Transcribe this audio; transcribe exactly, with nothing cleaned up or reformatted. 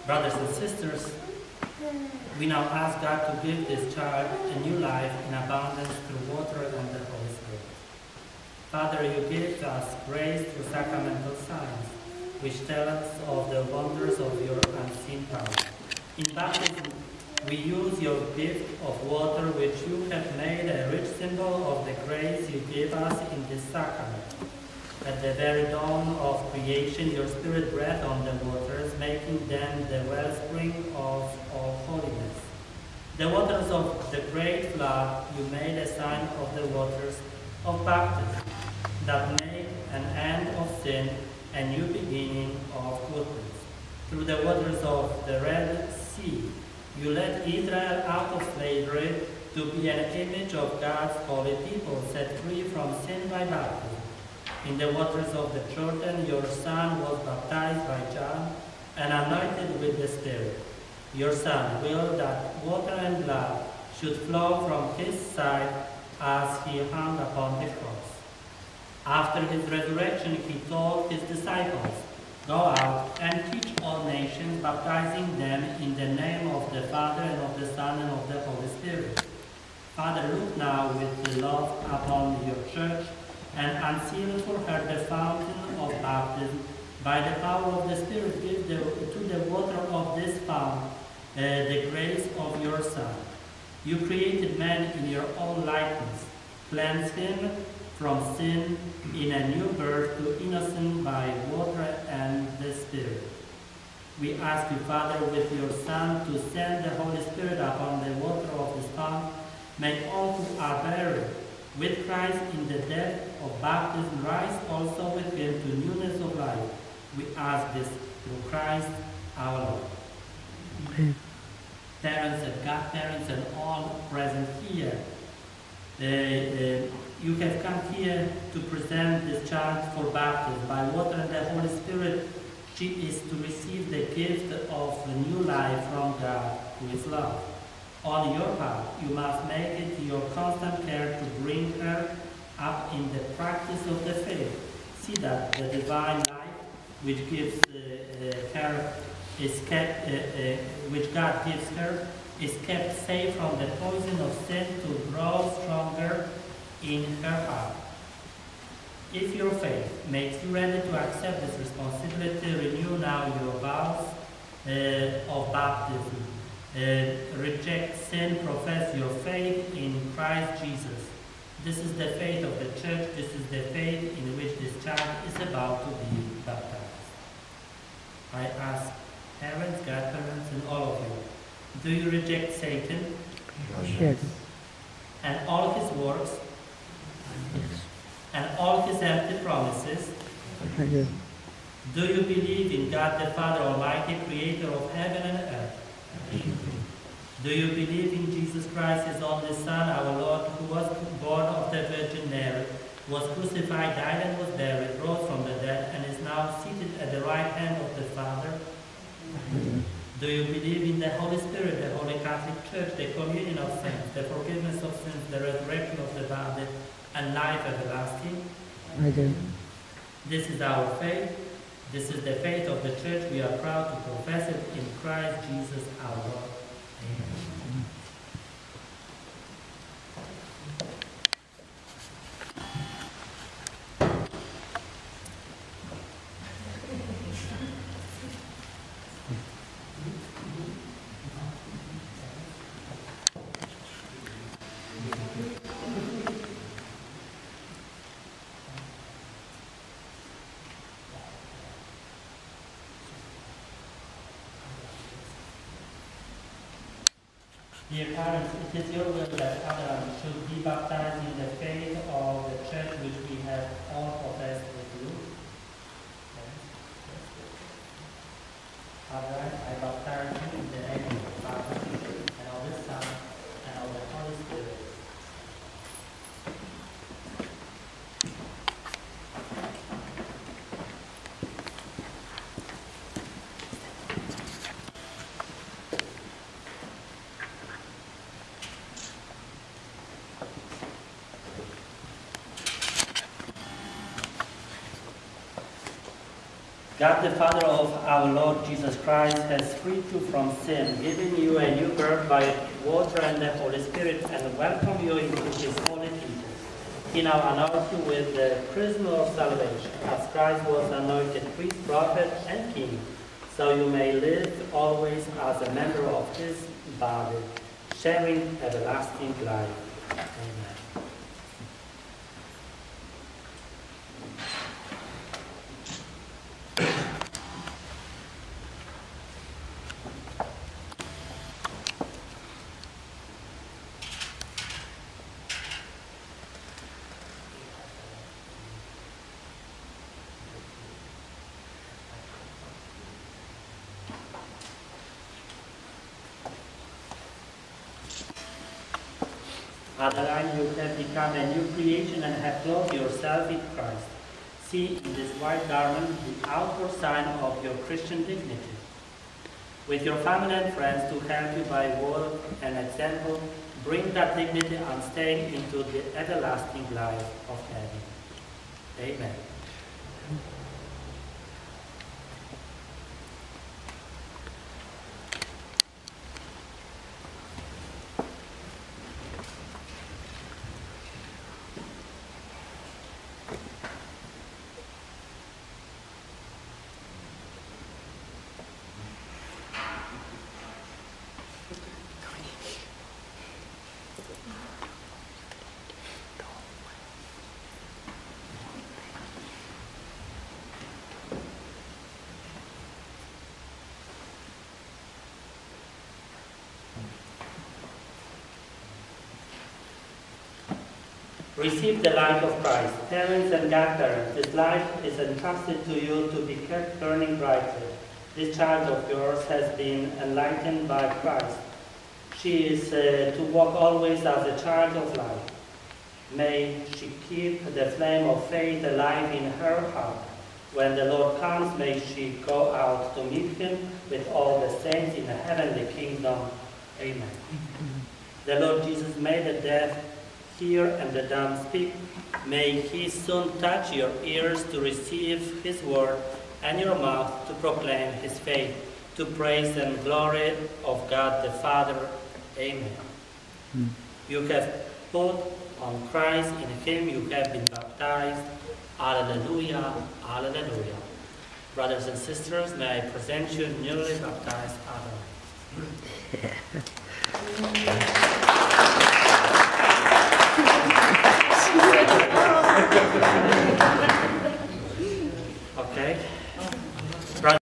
Brothers and sisters, we now ask God to give this child a new life in abundance through water and the Holy Spirit. Father, you give us grace through sacramental signs, which tell us of the wonders of your unseen power. In baptism, we use your gift of water, which you have made a rich symbol of the grace you give us in this sacrament. At the very dawn of creation, your Spirit breathed on the waters, making them the wellspring of all holiness. The waters of the great flood, you made a sign of the waters of baptism, that make an end of sin, a new beginning of goodness. Through the waters of the Red Sea, you led Israel out of slavery to be an image of God's holy people, set free from sin by baptism. In the waters of the Jordan, your Son was baptized by John and anointed with the Spirit. Your Son willed that water and blood should flow from his side as he hung upon the cross. After his resurrection, he told his disciples, "Go out and teach all nations, baptizing them in the name of the Father and of the Son and of the Holy Spirit." Father, look now with love upon your church and unseal for her the fountain of baptism. By the power of the Spirit, give the, to the water of this fountain uh, the grace of your Son. You created man in your own likeness. Cleanse him from sin in a new birth to innocence by water and the Spirit. We ask you, Father, with your Son, to send the Holy Spirit upon the water of this fountain. May all who are buried with Christ in the death of baptism rise also with him to newness of life. We ask this through Christ our Lord. Amen. Parents and godparents and all present here, uh, uh, you have come here to present this child for baptism. By water and the Holy Spirit, she is to receive the gift of a new life from God, who is love. On your part, you must make it your constant care to bring her up in the practice of the faith. See that the divine life which gives uh, uh, her is kept, uh, uh, which God gives her, is kept safe from the poison of sin to grow stronger in her heart. If your faith makes you ready to accept this responsibility, renew now your vows uh, of baptism. Uh, reject sin, profess your faith in Christ Jesus. This is the faith of the church. This is the faith in which this child is about to be baptized. I ask parents, godparents, and all of you, do you reject Satan? Yes. And all his works? Yes. And all his empty promises? Yes. Do you believe in God the Father Almighty, creator of heaven and earth? Do you believe in Jesus Christ, his only Son, our Lord, who was born of the Virgin Mary, was crucified, died and was buried, rose from the dead, and is now seated at the right hand of the Father? Do you believe in the Holy Spirit, the Holy Catholic Church, the communion of saints, the forgiveness of sins, the resurrection of the body, and life everlasting? I do. This is our faith. This is the faith of the Church. We are proud to profess it in Christ Jesus our Lord. Amen. Dear parents, it is your will that Adeline should be baptized in the faith of the Church which we have all professed with you. Adeline, I baptize you in the name of the Father, and of the Son, and of the Holy Spirit. God the Father of our Lord Jesus Christ has freed you from sin, given you a new birth by water and the Holy Spirit, and welcomed you into his holy temple. He now anoints you with the chrism of salvation, as Christ was anointed priest, prophet, and king, so you may live always as a member of his body, sharing everlasting life. Amen. Adeline, you have become a new creation and have clothed yourself with Christ. See in this white garment the outward sign of your Christian dignity. With your family and friends to help you by word and example, bring that dignity unstained into the everlasting life of heaven. Amen. Receive the light of Christ. Parents and godparents, this light is entrusted to you to be kept burning brightly. This child of yours has been enlightened by Christ. She is uh, to walk always as a child of light. May she keep the flame of faith alive in her heart. When the Lord comes, may she go out to meet him with all the saints in the heavenly kingdom. Amen. The Lord Jesus made the deaf hear and the dumb speak. May he soon touch your ears to receive his word and your mouth to proclaim his faith, to praise and glory of God the Father. Amen. Mm. You have put on Christ, in him you have been baptized. Alleluia, alleluia. Brothers and sisters, may I present you newly baptized Adeline.